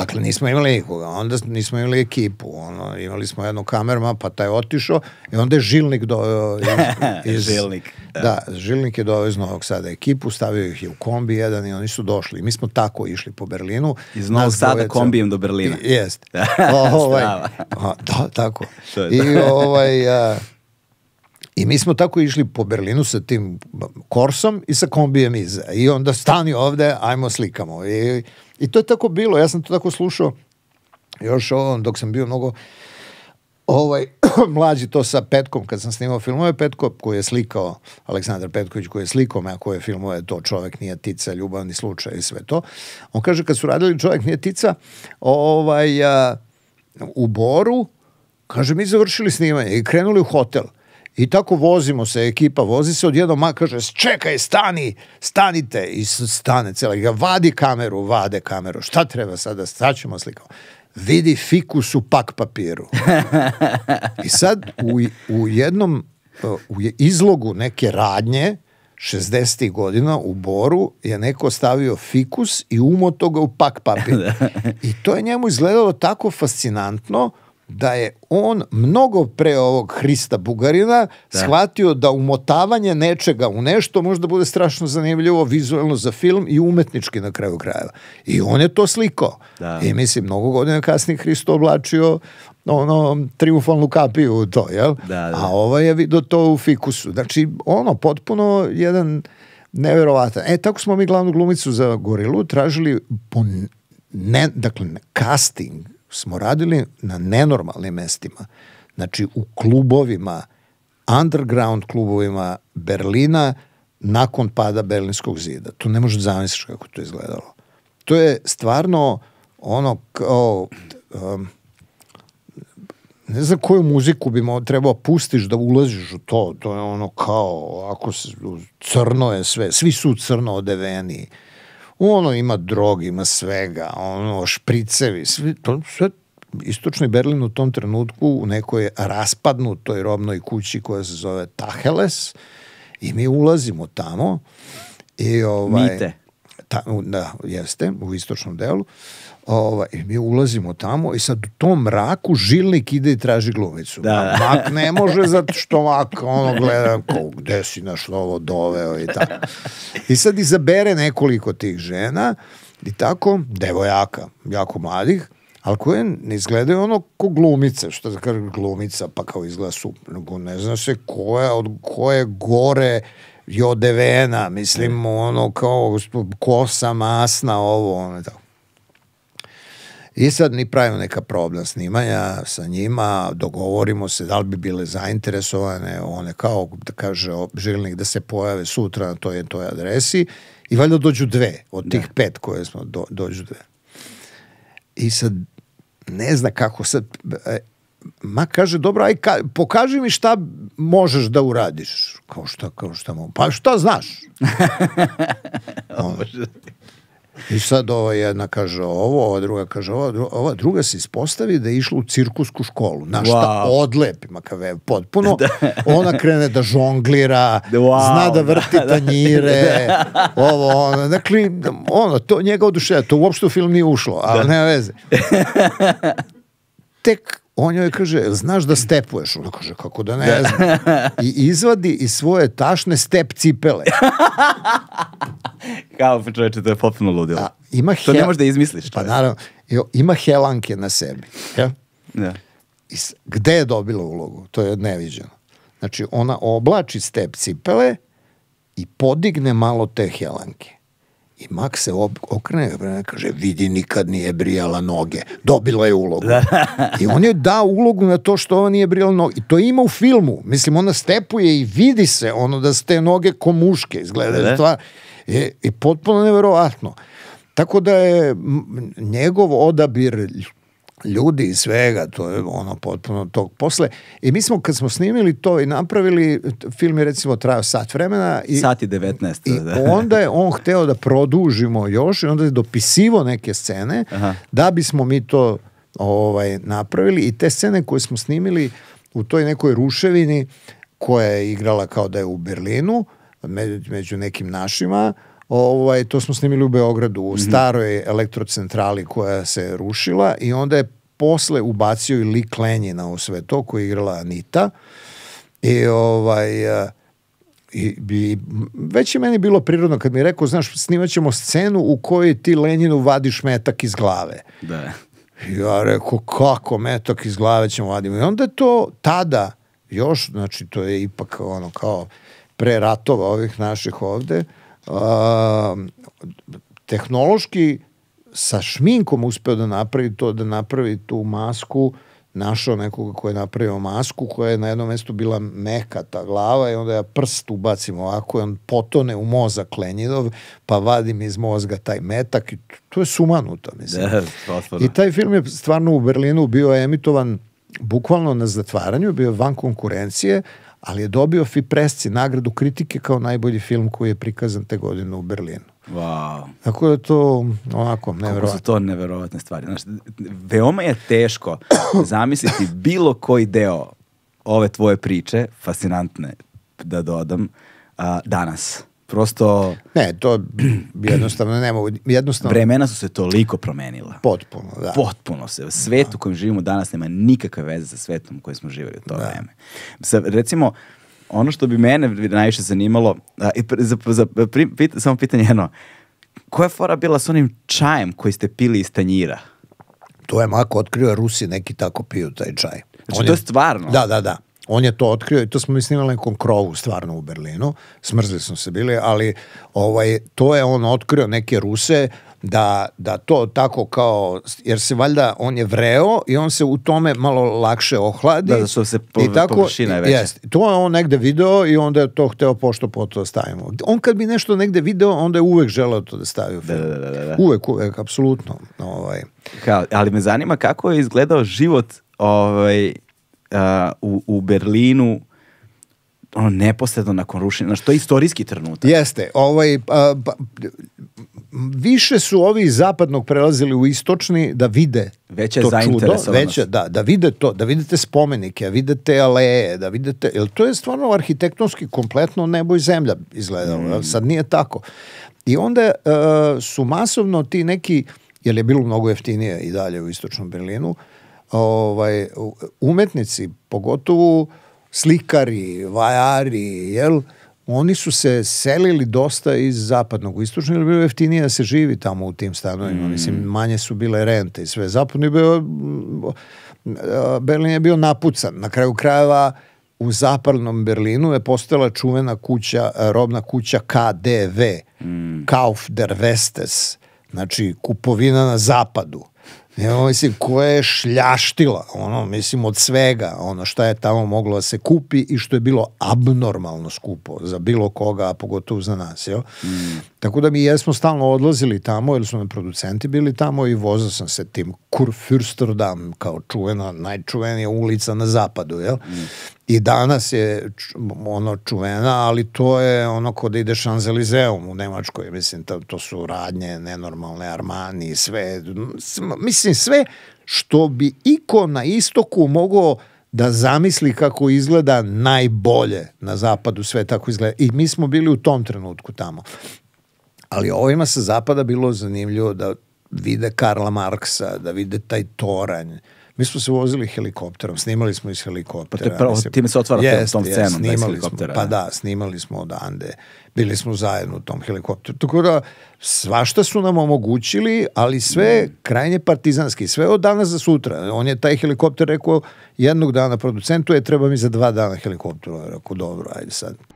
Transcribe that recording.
Dakle, nismo imali nikoga, onda nismo imali ekipu, imali smo jednu kamermana, pa taj otišao i onda je Žilnik doveo Žilnik. Da, Žilnik je doveo iz Novog Sada ekipu, stavio ih je u kombi jedan i oni su došli. Mi smo tako išli po Berlinu. Iz Novog Sada kombijem do Berlina. Jeste. Da, tako. I mi smo tako išli po Berlinu sa tim Korsom i sa kombijem iza. I onda stani ovde, ajmo slikamo. I to je tako bilo. Ja sam to tako slušao još dok sam bio mnogo mlađi, to sa Petkom, kad sam snimao filmove, Petko koji je slikao, Aleksandar Petković koji je slikao me, a koje filmove to Čovek nije tica, Ljubavni slučaj i sve to. On kaže kad su radili Čovek nije tica u Boru, kaže mi završili snimanje i krenuli u hotel. I tako vozimo se, ekipa vozi se, odjednom kaže, čekaj, stanite, i stane cijela, i ga vade kameru, šta treba sada, sad ćemo slikao. Vidi fikus u pak papiru. I sad u jednom izlogu neke radnje 60. godina u Boru je neko stavio fikus i umoto ga u pak papir. I to je njemu izgledalo tako fascinantno da je on mnogo pre ovog Hrista Bugarina shvatio da umotavanje nečega u nešto možda bude strašno zanimljivo vizualno za film i umetnički na kraju krajeva. I on je to slikao. I mislim, mnogo godina kasnije Hristo oblačio triumfalnu kapiju u to, jel? A ovaj je vidio to u fikusu. Znači, potpuno jedan neverovatan. Tako smo mi glavnu glumicu za Gorilu tražili dakle, casting smo radili na nenormalnim mestima. Znači, u klubovima, underground klubovima Berlina nakon pada Berlinskog zida. Tu ne možeš zamisliti kako to izgledalo. To je stvarno kao ne znam koju muziku bi trebao pustiš da ulaziš u to. To je kao ako crno je sve. Svi su crno odeveni. Ima drogi, ima svega, špricevi, sve istočni Berlin u tom trenutku u nekoj raspadnutoj robnoj kući koja se zove Tacheles i mi ulazimo tamo i Mite. Da, jeste, u istočnom delu. I mi ulazimo tamo i sad u tom mraku Žilnik ide i traži glumicu. Mak ne može zato što mak gleda gde si našlo ovo doveo i tako. I sad izabere nekoliko tih žena i tako, devojaka, jako mladih, ali koje ne izgledaju ko glumice, što da kaže glumica, pa kao izgleda super, ne zna se ko je gore i odevena, mislim, kao kosa masna, ovo, tako. I sad mi pravimo neka probna snimanja sa njima, dogovorimo se da li bi bile zainteresovane, one kao da kaže Žilnik da se pojave sutra na toj adresi i valjda dođu 2 od tih 5 koje smo dođu 2. I sad ne zna kako sad ma kaže dobro aj pokaži mi šta možeš da uradiš. Kao šta mogu? Pa šta znaš? I sad ova jedna kaže ovo, ova druga kaže ovo, ova druga se ispostavi da je išla u cirkusku školu. Na šta odlepi makave, potpuno. Ona krene da žonglira, zna da vrti tanjire, ovo, dakle, to njega oduševa, to uopšte u film nije ušlo, ali nema veze. Tek on joj kaže, znaš da stepuješ? Ona kaže, kako da ne znam. I izvadi iz svoje tašne step cipele. Kao čoveče, to je potpuno ludilo. To ne možeš da izmisliš. Pa naravno, ima helanke na sebi. Gde je dobila ulogu? To je neviđeno. Znači, ona oblači step cipele i podigne malo te helanke. I mak se okrene i kaže, vidi, nikad nije brijala noge. Dobila je ulogu. I on je dao ulogu na to što ona nije brijala noge. I to ima u filmu. Mislim, ona stepuje i vidi se da su te noge ko muške izgledaju. I potpuno neverovatno. Tako da je njegov odabir ljudi i svega, to je potpuno tog posle. I mi smo, kad smo snimili to i napravili, film je recimo trajao sat vremena. Sat i 19. I onda je on hteo da produžimo još i onda je dopisivo neke scene da bismo mi to napravili. I te scene koje smo snimili u toj nekoj ruševini koja je igrala kao da je u Berlinu, među nekim našima, to smo snimili u Beogradu, u staroj elektrocentrali koja se rušila i onda je posle ubacio i lik Lenjina u sve to, koji je igrala Anita. I već je meni bilo prirodno kad mi je rekao, znaš, snimat ćemo scenu u kojoj ti Lenjinu vadiš metak iz glave. Da. Ja rekao, kako metak iz glave ćemo vaditi? I onda je to tada još, znači to je ipak ono kao pre ratova ovih naših ovde, tehnološki sa šminkom uspeo da napravi to, da napravi tu masku, našao nekoga ko je napravio masku koja je na jednom mestu bila meka ta glava i onda ja prst ubacim ovako i on potone u mozak Lenjinov, pa vadim iz mozga taj metak i to je sumanuto, mislim. I taj film je stvarno u Berlinu bio emitovan bukvalno na zatvaranju, bio van konkurencije, ali je dobio Fipresci nagradu kritike kao najbolji film koji je prikazan te godine u Berlinu. Wow. Tako da to onako neverovatno. Kako su to neverovatne stvari. Znači, veoma je teško zamisliti bilo koji deo ove tvoje priče, fascinantne da dodam, danas. Prosto... Ne, to jednostavno ne mogu. Vremena su se toliko promenila. Potpuno, da. Potpuno se. Svet u kojem živimo danas nema nikakve veze sa svetom u kojem smo živjeli u to vreme. Recimo, ono što bi mene najviše zanimalo, samo pitanje jedno, koja je fora bila s onim čajem koji ste pili iz tanjira? To je Mako otkrio, Rusi neki tako piju taj čaj. Znači to je stvarno? Da. On je to otkrio i to smo mi snimali na nekom krovu stvarno u Berlinu. Smrzli smo se bili, ali to je on otkrio neke Ruse da to tako kao, jer se valjda on je vreo i on se u tome malo lakše ohladi. Da, što se površina je veća. To je on negde video i onda je to hteo pošto po to stavimo. On kad bi nešto negde video, onda je uvek želeo to da stavi u film. Da. Uvek, apsolutno. Ali me zanima kako je izgledao život u Berlinu neposredno nakon rušenja. Znači, to je istorijski trenutak. Jeste. Više su ovi iz zapadnog prelazili u istočni da vide veća to čudo. Da vide to, da vidite spomenike, vidite aleje, da vidite, jer to je stvarno arhitektonski kompletno nebo i zemlja izgledalo. Sad nije tako. I onda su masovno ti neki, jer je bilo mnogo jeftinije i dalje u istočnom Berlinu, umetnici, pogotovo slikari, vajari, oni su se selili dosta iz zapadnog u istočnog, jer je bilo jeftinije da se živi tamo u tim stanovima. Mislim, manje su bile rente i sve. Zapadno je Berlin je bio napucan. Na kraju krajeva u zapadnom Berlinu je postojala čuvena kuća, robna kuća KDV, Kauf der Westes, znači kupovina na zapadu. Mislim, koja je šljaštila, mislim, od svega, šta je tamo moglo da se kupi i što je bilo abnormalno skupo za bilo koga, a pogotovo za nas, Tako da mi jesmo stalno odlazili tamo, jer su nam producenti bili tamo i vozao sam se tim Kurfürsterdam, kao najčuvenija ulica na zapadu, I danas je čuvena, ali to je kod ide Champs-Élysées u Nemačkoj, mislim, to su radnje nenormalne, Armani, sve, mislim, sve što bi iko na istoku mogao da zamisli kako izgleda najbolje na zapadu, sve tako izgleda. I mi smo bili u tom trenutku tamo. Ali ovima sa zapada bilo zanimljivo da vide Karla Marksa, da vide taj toranj. Mi smo se vozili helikopterom, snimali smo iz helikoptera. Time se otvara tom scenom iz helikoptera. Pa da, snimali smo odande. Bili smo zajedno u tom helikopteru. Tako da svašta su nam omogućili, ali sve krajnje partizanski. Sve od danas za sutra. On je taj helikopter rekao jednog dana producentu, treba mi za 2 dana helikopteru. Rekao, dobro, ajde sad.